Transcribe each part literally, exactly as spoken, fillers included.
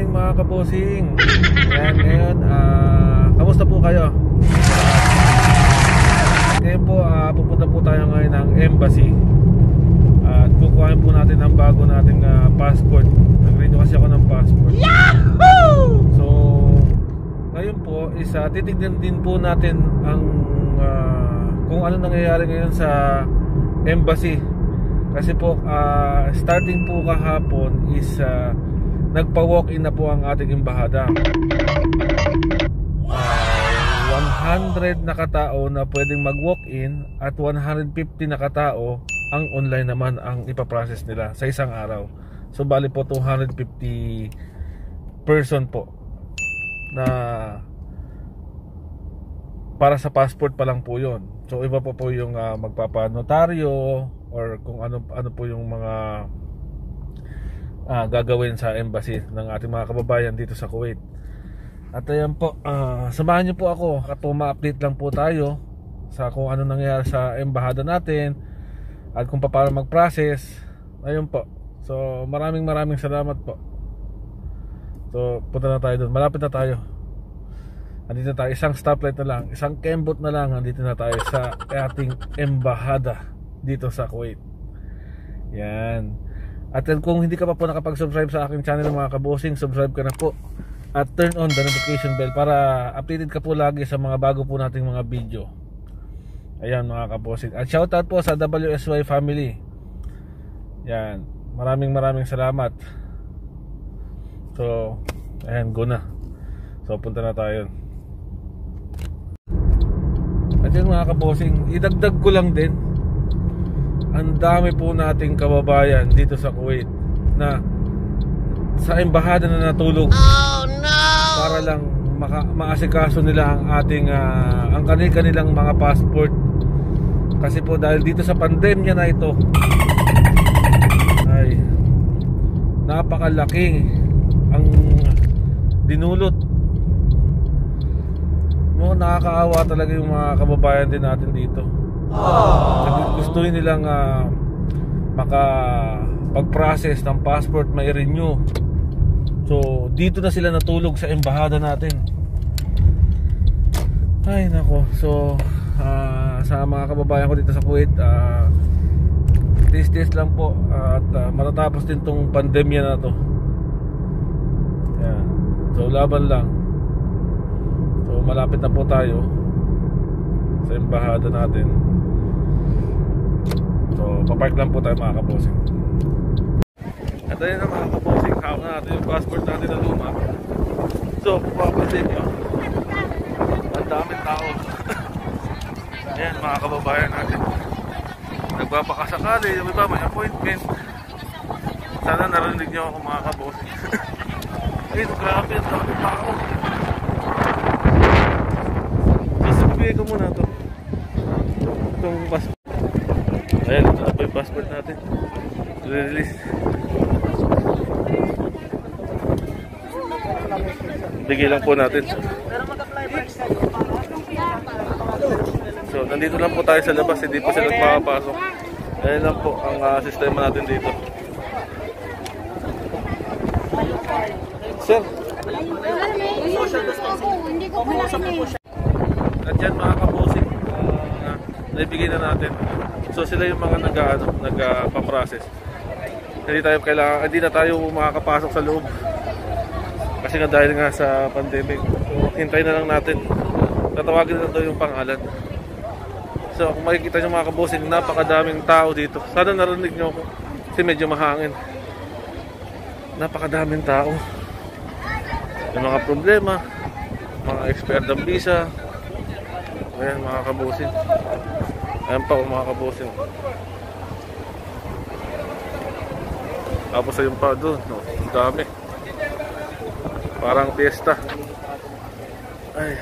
morning mga kabosing. Ayan, ngayon, uh, kamusta po kayo? Ngayon po, uh, pupunta po tayo ngayon ng embassy. At uh, kukuhain po natin ang bago nating uh, passport. Nag-renew kasi ako ng passport. Yahoo! So, ngayon po is uh, titignan din po natin ang uh, kung ano nangyayari ngayon sa embassy. Kasi po, uh, starting po kahapon is uh, nagpa-walk-in na po ang ating embahada. uh, one hundred na katao na pwedeng mag-walk-in at one hundred fifty na katao ang online naman ang ipaprocess nila sa isang araw. So bali po two hundred fifty person po na para sa passport pa lang po yun. So iba po po yung uh, magpapanotaryo or kung ano ano po yung mga uh, gagawin sa embassy ng ating mga kababayan dito sa Kuwait. At ayan po, uh, samahan niyo po ako at po ma-update lang po tayo sa kung ano nangyayari sa embahada natin at kung paano mag-process. Ayun po. So maraming maraming salamat po. So punta na tayo doon. Malapit na tayo. Andito na tayo, isang stoplight na lang, isang kembot na lang, andito na tayo sa ating embahada dito sa Kuwait. Yan. At kung hindi ka pa po nakapag-subscribe sa aking channel mga kabosing, subscribe ka na po at turn on the notification bell para updated ka po lagi sa mga bago po nating mga video. Ayan mga kabosing. At shoutout po sa W S Y family. Yan. Maraming maraming salamat. So, ayan, go na. So, punta na tayo. At yun mga kabosing, idagdag ko lang din, ang dami po nating kababayan dito sa Kuwait na sa embahada na natulog. Oh no! Para lang maka maasikaso nila ang ating uh, ang kanilang mga passport. Kasi po dahil dito sa pandemya na ito ay napakalaki ang dinulot. No, nakakaawa talaga yung mga kababayan din natin dito. Aww. Gusto nilang uh, makapag-process ng passport, may renew. So dito na sila natulog sa embahada natin. Ay nako. So uh, sa mga kababayan ko dito sa Kuwait, uh, tis-tis lang po uh, at uh, matatapos din tong pandemya na to. Yan. So laban lang. So malapit na po tayo sa embahada natin. So papark lang po tayo mga kabosing. At ayun na mga kabosing, hawak na natin yung passport natin na luma. So papapansin nyo, ang daming tao. Ayan mga kababayan natin, nagpapakasakali, yung iba may appointment. Sana narinig nyo ako mga kabosing. Ayun, grabe ang daming tao. Bigay ko muna ito. Itong passport. Ayan, ito na po yung passport natin. Release. Bigay lang po natin. So, nandito lang po tayo sa labas. Hindi po sila makapasok. Ayan lang po ang uh, sistema natin dito. Sir. Social distancing. Hindi ko po siya. At yan mga kabosing, uh, naibigay na natin. So sila yung mga nag-ano, nagpa-process. Hindi tayo kailangan, hindi na tayo makakapasok sa loob. Kasi nga dahil nga sa pandemic. So hintayin na lang natin. Tatawagin na daw yung pangalan. So kung makikita nyo mga kabosing, napakadaming tao dito. Sana narinig nyo ako kasi medyo mahangin. Napakadaming tao. Yung mga problema, mga expired ng visa. Ayan mga kabosing. Ayan pa mga kabosing. Tapos ayun pa doon, no? Ang dami. Parang fiesta. Ay.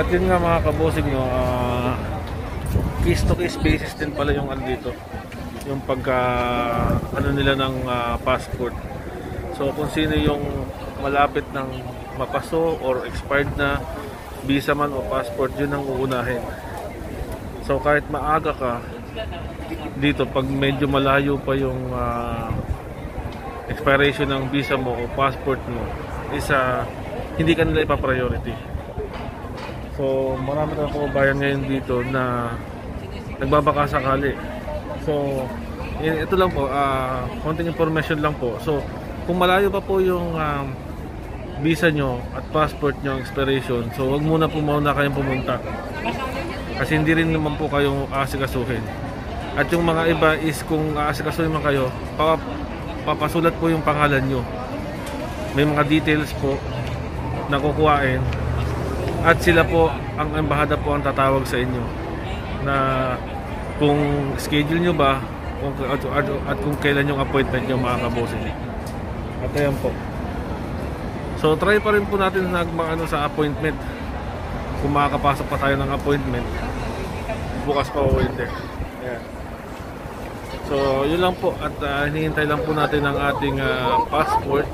At yun nga mga kabosing, no, uh, case to case basis din pala yung ano dito, yung pagka ano nila ng uh, passport. So kung sino yung malapit ng mapaso or expired na visa man o passport, yun ang uunahin. So kahit maaga ka dito, pag medyo malayo pa yung uh, expiration ng visa mo o passport mo, isa hindi ka nila ipa-priority. So marami tayong kababayan ngayon dito na nagbabaka sakali. So ito lang po, uh, konting information lang po. So kung malayo pa po yung um, visa nyo at passport nyo expiration, so wag muna po muna kayong pumunta, kasi hindi rin naman po kayong aasikasuhin. At yung mga iba is kung aasikasuhin man kayo, papasulat po yung pangalan nyo, may mga details po na kukuhain, at sila po, ang embahada po ang tatawag sa inyo na kung schedule nyo ba kung, at, at, at kung kailan yung appointment nyo, mga kabosing. At ayan po, so try pa rin po natin na ano, sa appointment, kung makakapasok pa tayo ng appointment bukas pa o hindi. Ayan. So yun lang po, at uh, hinihintay lang po natin ang ating uh, passport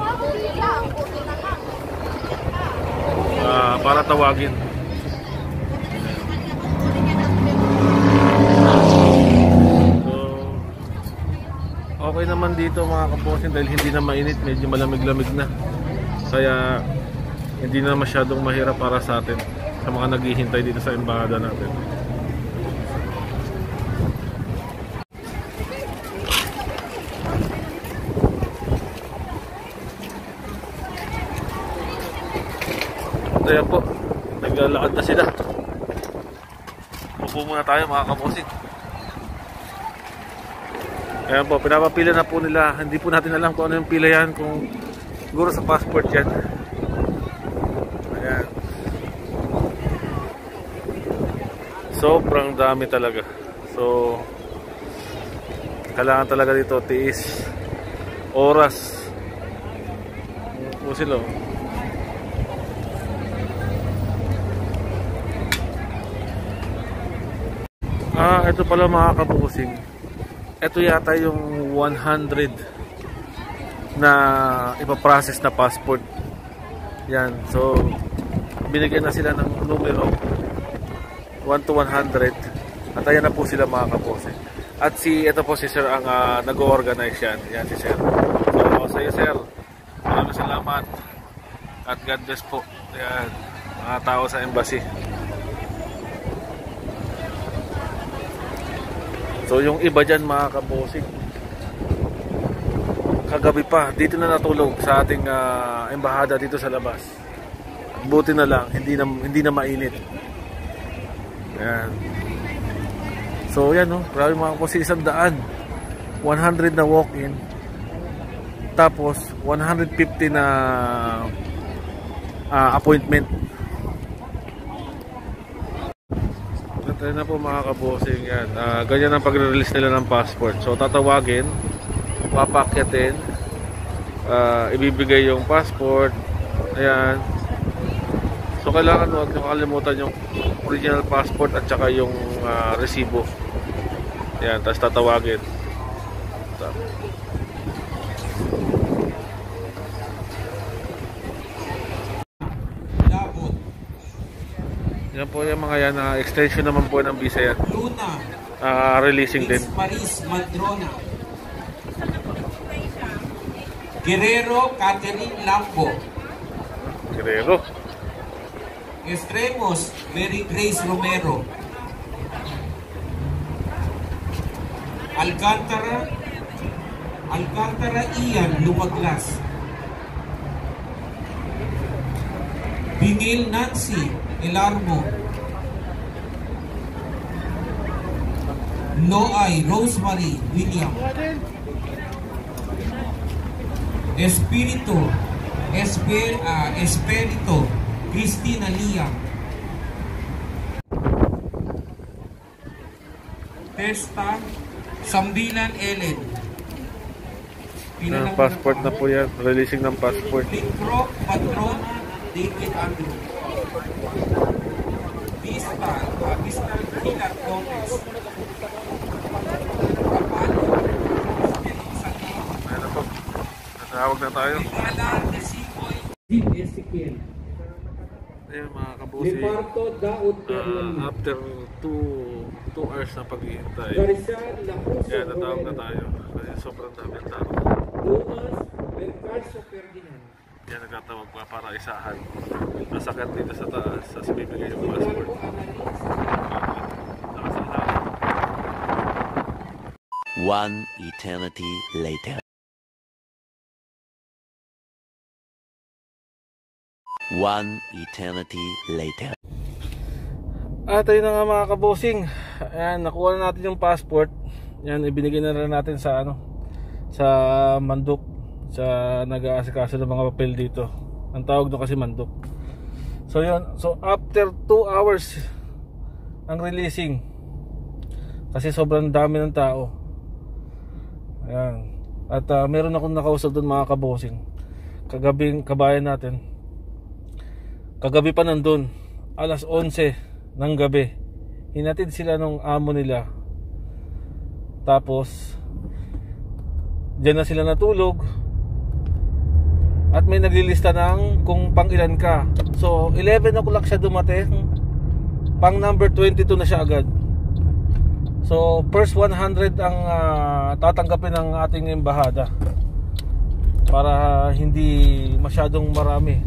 uh, para tawagin. So okay naman dito mga kaposin, dahil hindi na mainit, medyo malamig-lamig na, kaya hindi na masyadong mahirap para sa atin, sa mga naghihintay dito sa embahada natin. Kaya po, naglalakad na sila. Upo muna tayo mga kaposin. Ayan po, pinapapila na po nila. Hindi po natin alam kung ano yung pila yan, kung siguro sa passport yan. Ayan. Sobrang dami talaga. So kailangan talaga dito tiis, oras. Upo sila. Ah, ito pala mga kabusing. Ito yata yung one hundred na ipaprocess na passport. Yan. So binigyan na sila ng numero one to one hundred. At ayan na po sila mga kabusing. At si, ito po si Sir ang uh, nag-organize yan. Yan si Sir. So sa iyo Sir, maraming salamat. At God bless po. Yan, mga tao sa embassy. So yung iba dyan mga kabosing, kagabi pa dito na natulog sa ating uh, embahada dito sa labas. Buti na lang hindi na, hindi na mainit. Ayan. So yan, no, grabe mga kabosing, isang daan, one hundred na walk-in, tapos one hundred fifty na uh, appointment. Ito na po mga kabosing, yan. Uh, ganyan ang pagre-release nila ng passport. So tatawagin, papakyatin, uh, ibibigay yung passport. Ayan. So kailangan huwag nyo kalimutan yung original passport at saka yung uh, resibo. Ayan, tapos tatawagin. Yan po yung mga yan, uh, extension naman po ng visa yan. Luna. Uh, releasing din. Paris, Madrona. Guerrero, Catherine Lambo. Guerrero. Extremos, Mary Grace Romero. Alcantara, Alcantara Ian Lumaglas. Bingil Nancy Elarmo. Loay Rosemary William. Espiritu Esper, uh, Espirito Cristina Liam. Testa Sambilan Ellen. Uh, passport na po yan, releasing ng passport. Lincro Patrona David Andrew. Pilar Gomez. Ayan na po. Natawag na tayo. Alan de Sipoy. Deep Ezekiel. Ayan mga kabusi. Leparto Daud Uh, Perlon. after two two hours na paghihintay. Garizal Lapuso. Kaya natawag na tayo. Kasi sobrang dami ang tao. Dumas Mercalzo Ferdinand. Kaya nagtatawag pa para isahan. Nasakit dito sa taas. Sa bibigay yung passport. Marco Annalise. Nakasahan. One eternity later. One eternity later. At ayun na nga mga kabosing. Ayan, nakuha na natin yung passport. Yan, ibinigay na rin natin sa ano, sa manduk, sa nag-aasikaso ng mga papel dito. Ang tawag doon kasi manduk. So yun, so after two hours ang releasing. Kasi sobrang dami ng tao. Ayan. At uh, meron akong nakausap doon mga kabosing. Kagabing kabayan natin. Kagabi pa nandun, alas onse ng gabi. Hinatid sila nung amo nila. Tapos diyan na sila natulog. At may naglilista ng kung pang ilan ka. So eleven o'clock siya dumating. Pang number twenty-two na siya agad. So first one hundred ang uh, tatanggapin ng ating embahada. Para hindi masyadong marami.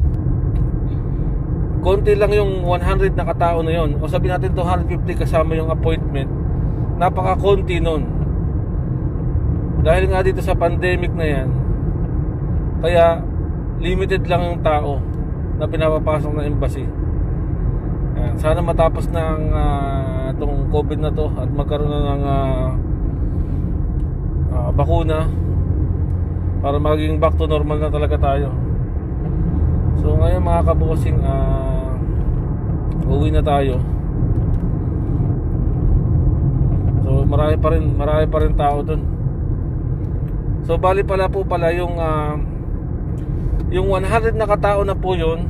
Konti lang yung one hundred na katao na yon. O sabihin natin two hundred fifty kasama yung appointment. Napaka-konti nun. Dahil nga dito sa pandemic na yan, kaya limited lang yung tao na pinapapasok ng embassy. Ayan, sana matapos na ang uh, itong COVID na to at magkaroon na ng uh, uh, bakuna para maging back to normal na talaga tayo. So ngayon mga kabosing, uh, uwi na tayo. So marami pa rin, marami pa rin tao dun. So bali pala po pala yung uh, yung one hundred na katao na po yun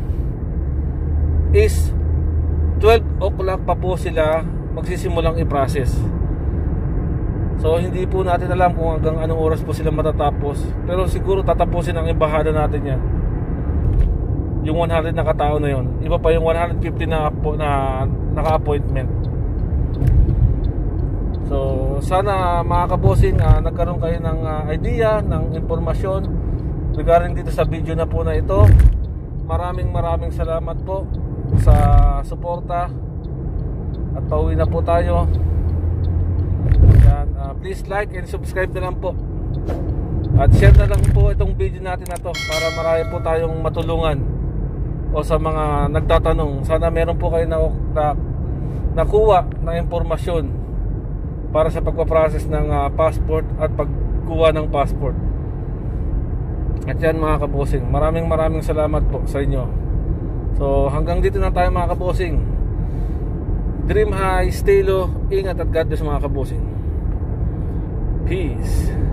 is twelve o'clock pa po sila magsisimulang i-process. So hindi po natin alam kung hanggang anong oras po sila matatapos. Pero siguro tatapusin ang embahada natin yan, yung one hundred na katao na yon. Iba pa yung one hundred fifty na, na naka-appointment. So sana mga kabosing, uh, nagkaroon kayo ng uh, idea, ng impormasyon regarding dito sa video na po na ito. Maraming maraming salamat po sa suporta. At pauwi na po tayo. Yan, uh, please like and subscribe na lang po. At share na lang po itong video natin na to para marami po tayong matulungan. O sa mga nagtatanong, sana meron po kayo na, na nakuha ng impormasyon para sa pagpaprocess ng uh, passport at pagkuha ng passport. At yan mga kabosing, maraming maraming salamat po sa inyo. So hanggang dito na tayo mga kabosing. Dream high, stay low, ingat at God bless mga kabosing. Peace.